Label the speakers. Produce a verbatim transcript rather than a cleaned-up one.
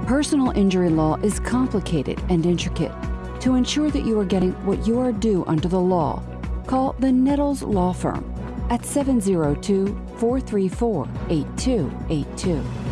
Speaker 1: Personal injury law is complicated and intricate. To ensure that you are getting what you are due under the law, call the Nettles Law Firm at seven zero two, four three four, eight two eight two.